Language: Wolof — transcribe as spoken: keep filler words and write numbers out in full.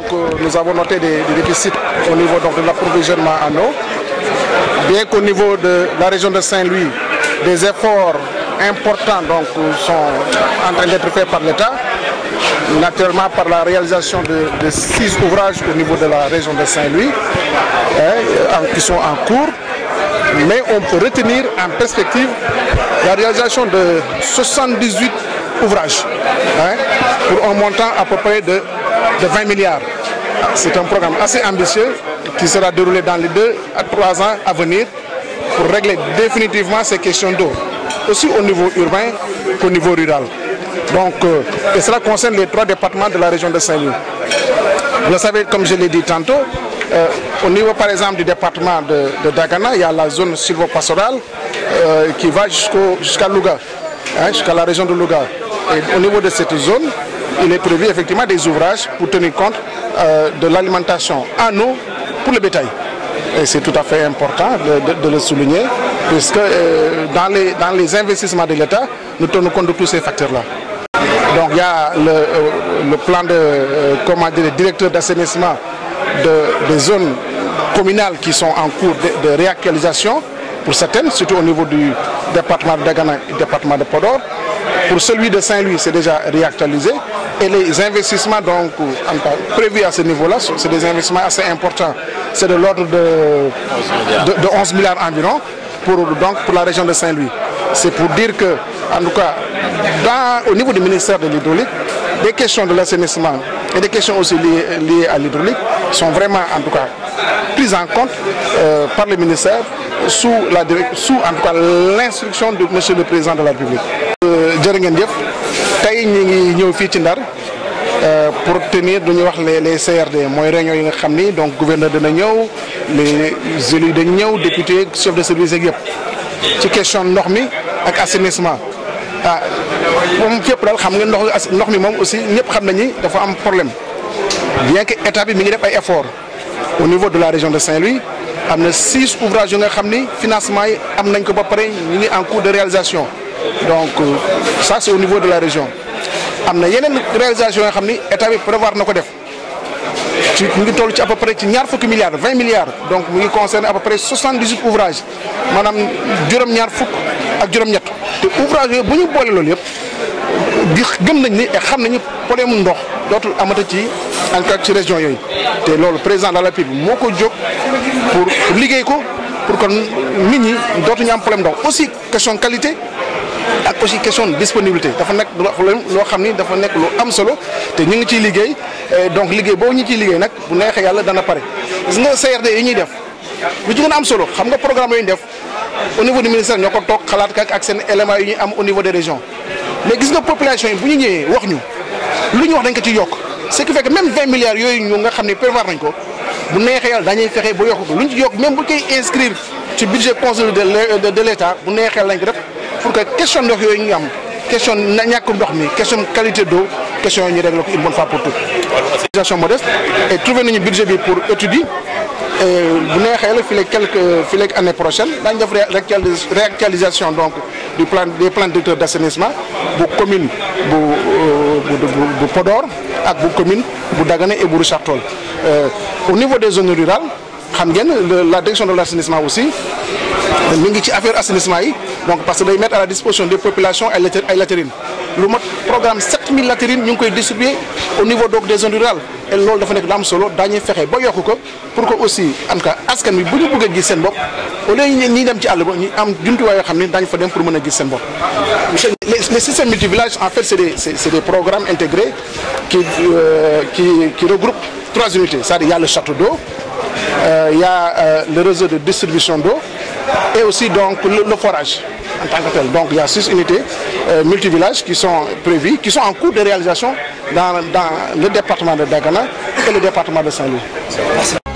euh, nous avons noté des, des déficits au niveau donc, de l'approvisionnement en eau. Bien qu'au niveau de la région de Saint-Louis, des efforts importants donc, sont en train d'être faits par l'État, naturellement par la réalisation de, de six ouvrages au niveau de la région de Saint-Louis, hein, qui sont en cours. Mais on peut retenir en perspective la réalisation de soixante-dix-huit ouvrages, hein, pour un montant à peu près de, de vingt milliards. C'est un programme assez ambitieux qui sera déroulé dans les deux à trois ans à venir pour régler définitivement ces questions d'eau, aussi au niveau urbain qu'au niveau rural. Donc, euh, et cela concerne les trois départements de la région de Saint-Louis. Vous le savez, comme je l'ai dit tantôt, euh, au niveau par exemple du département de, de Dagana, il y a la zone sylvo-pastorale euh, qui va jusqu'au, jusqu'à Louga, hein, jusqu'à la région de Louga. Et au niveau de cette zone, il est prévu effectivement des ouvrages pour tenir compte euh, de l'alimentation en eau pour le bétail. Et c'est tout à fait important de, de, de le souligner, puisque euh, dans, les, dans les investissements de l'État, nous tenons compte de tous ces facteurs-là. Donc il y a le, euh, le plan de euh, comment dire, directeur d'assainissement de, des zones communales qui sont en cours de, de réactualisation, pour certaines, surtout au niveau du département de Dagana et du département de Podor. Pour celui de Saint-Louis, c'est déjà réactualisé. Et les investissements donc, prévus à ce niveau-là, c'est des investissements assez importants. C'est de l'ordre de, de, de onze milliards environ pour, donc, pour la région de Saint-Louis. C'est pour dire que, en tout cas, dans, au niveau du ministère de l'hydraulique, des questions de l'assainissement et des questions aussi liées, liées à l'hydraulique sont vraiment, en tout cas, prises en compte euh, par le ministère sous, la, sous en tout cas, l'instruction de Monsieur le Président de la République. jërë ngeen jëf tey ñu ngi ñëw fii ci Ndar pour tenir du ñuy wax les les C R D mooy réunion yi nga xam ni donc gouverneur dina ñëw les élus dañ ñëw député chef de service ak yëpp ci question ndox mi ak assainissement ah moom fépp daal xam nga ndox ndox mi moom aussi ñëpp xam nañu dafa am problème bien que état bi mi ngi def ay efforts au niveau de la région de Saint-Louis am na six ouvrages yu nga xam ni financement yi am nañ ko ba pare ñu ngi en cours de réalisation. Donc ça c'est au niveau de la région am na yeneen réalisation yoo xam ni état bi prévoir na ko def ci mu ngi toll ci à peu près ci ñaar fukki milliards vingt milliards donc mu ngi concerné à peu près soixante-dix-huit ouvrages maanaam juróom-ñaar fukk ak juróom-ñett te ouvrage yooyu bu ñu boole loolu yëpp di gëm nañ ni et xam nañu problème mu ndox dootul amata ci en tout cas ci région yooyu te loolu président de la République moo ko jóg pour liggéey ko pour que nit ñi dootuñu am problème ndox aussi question qualité. ak aussi question de disponibilité dafa nekk loo xam ni dafa nekk lu am solo te ñu ngi ciy liggéey donc liggéey boobu ñu ciy liggéey nag bu neexee yàlla dana pare gis nga C R D yi ñuy def lu ci gën a am solo xam nga programme yooyu ñu def au niveau du ministère ñoo ko toog xalaat ak ak seen éléments yi ñuy am au niveau des régions mais gis nga population yi bu ñu ñëwee wax ñu lu ñu wax dañ ko ci yokk ce qui fait que même vingt milliards yooyu ñu nga xam ne prévoir nañ ko bu neexee yàlla dañuy fexe ba yokk ko lu ñu ci yokk même bu koy inscrire ci budget consolidé de de l'État bu neexee lañ ko def pour que question ndox yooyu ñu am question na ñàkk ndox mi question qualité d'eau question yooyu ñu réglé ko une bonne fois pour toutes. Utilisation modeste et trouvé nañu budget bi pour études yi bu neexee la fii léegi quelques fii léegi année prochaine daañu def réactualisation donc du plan des plans directeurs d'assainissement bu commune bu bu bu Podor ak bu commune bu Dagana et bu Richard Toll. Au niveau des zones rurales xam ngeen la direction de l'assainissement aussi mi ngi ci affaire assainissement yi donc parce que day mettre à la disposition des populations ay ay latérines lu mat programme sept mille latérines ñu ngi koy distribuer au niveau donc des zones rurales et loolu dafa nekk lu am solo daañuy fexe ba yokk ko pour que aussi en tout cas askan bi bu ñu bëgg a gis seen bopp au lieu ñi dem ci àll ba ñu am jumtuwaay yoo xam ne daañu fa dem pour mën a gis seen bopp. les systèmes multivillage en fait c'est des c'est des programmes intégrés qui euh, qui qui regroupent trois unités, c'est-à-dire il y a le château d'eau, euh, il y a euh, le réseau de distribution d'eau et aussi donc le, le forage en tant que tel. Donc il y a six unités euh, multivillages qui sont prévues, qui sont en cours de réalisation dans, dans le département de Dagana et le département de Saint-Louis.